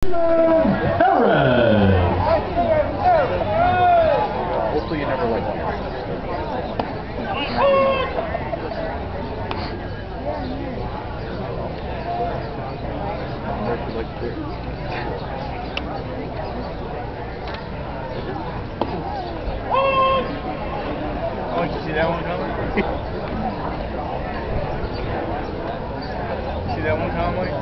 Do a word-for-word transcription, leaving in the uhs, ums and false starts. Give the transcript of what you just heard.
Perez. Hopefully you never like that. Oh, did you see that one coming? See that one coming?